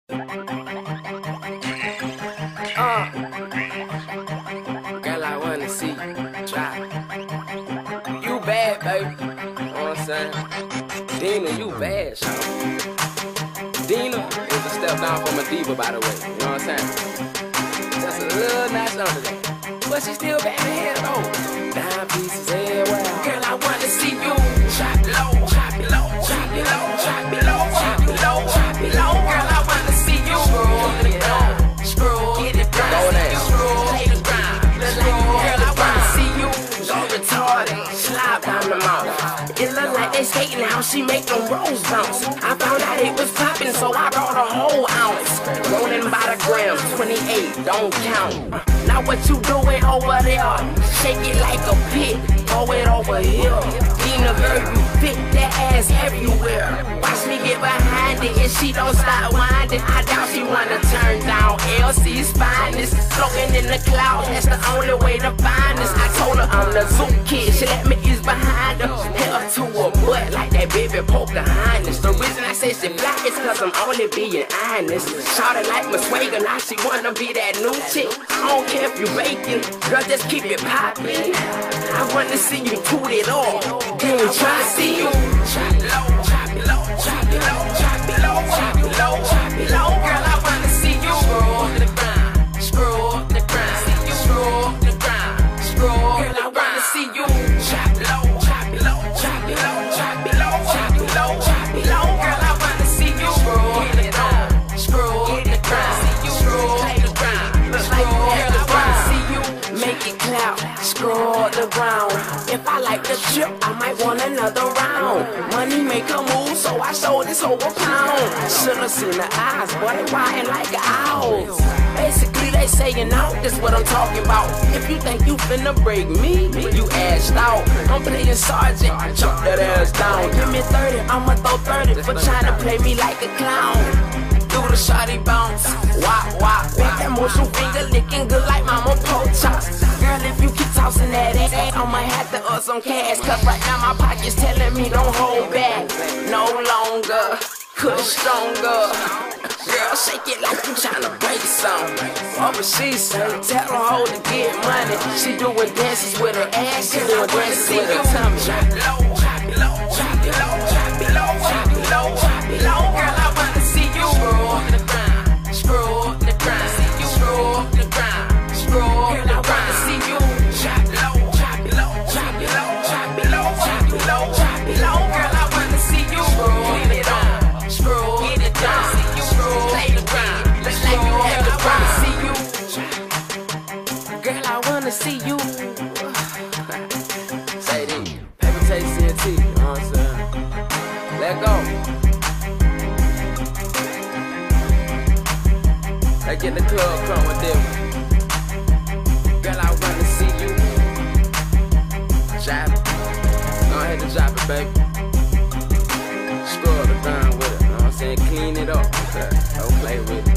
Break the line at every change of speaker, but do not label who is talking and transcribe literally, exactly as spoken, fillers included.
Uh, girl, I wanna see you try. You bad, baby. You know what I'm saying? Dina, you bad, shawty. Dina is a step down from a diva, by the way. You know what I'm saying? Just a little notch under that. But she still bad in hell, though. Dime pieces everywhere. Girl, I wanna see you drop low, drop it low, drop it low, drop it low, drop it low, drop it low. Girl, I wanna see you scroll the ground, scroll, get it down, scroll, lay the ground. Girl, I wanna see you go retarded, slide down the mouth. It look like they skating how she make them rolls bounce. I found out it was popping, so I brought a whole ounce. Rolling by the gram, twenty-eight, don't count. Now what you doing over there? Shake it like a pit, throw it over here. Dina, girl, you fit that ass everywhere. Watch me get behind it, and she don't stop winding. I doubt she wanna turn down L C's finest. Floating in the clouds, that's the only way to find us. I told her I'm the Zoom kid, she let me ease behind her. Hit her to her butt like that baby Pocahontas. The reason I say she black is cause I'm only being honest. Shawty like my swagger, now she wanna be that new chick. I don't care if you bacon, girl, just keep it poppin'. I wanna see you toot it all, then try to see you drop it low, drop it low, drop it low, drop it low, drop it low, drop it low. Girl, I wanna see you scroll the ground, scroll the ground, see you scroll the ground, scroll. Girl, I wanna see you drop it low, drop it low, drop it low, drop it low, drop it low, drop it low. Girl, I wanna see you scroll the ground, scroll the ground, see you scroll the ground. Look like girl, I wanna see you make it clap, scroll the ground. If I like the trip, I might want another round. Money make a move, so I sold this whole pound. Should've seen the eyes, boy, they riding like owls. Basically, they saying out, this what I'm talking about. If you think you finna break me, you assed out. I'm playing sergeant, jump that ass down. Give me thirty, I'ma throw thirty for trying to play me like a clown. Do the shawty bounce, wop wop. Make that motion finger licking good like mama pork chops. Girl, if you keep tossing that ass, I'ma have to up some cash. Cause right now my pocket's telling me don't hold back no longer, push stronger. Girl, shake it like you tryna break something. What would she say? Tell her hoe to get money. She doing dances with her ass, she doing dances with her tummy. Drop it low, drop it low, drop it low, drop it low, drop it low, drop it low. Girl, I wanna see you scroll the ground, scroll the ground, see you scroll the ground, scroll. Girl, I wanna see you drop it low, drop it low, drop it low, drop it low, drop it low, drop it low. Girl, I wanna see you scroll it on, scroll get it down, see you scroll play the ground. Let's like you have to wanna see you. Girl, I wanna see you. Say this, paper taste C N T, you know what I'm saying? Let go. Let's get the club crunk with them. Girl, I wanna see you. Drop it. Go ahead and drop it, baby. Scroll the ground with it, you know what I'm saying? Clean it up, okay? Don't play with it.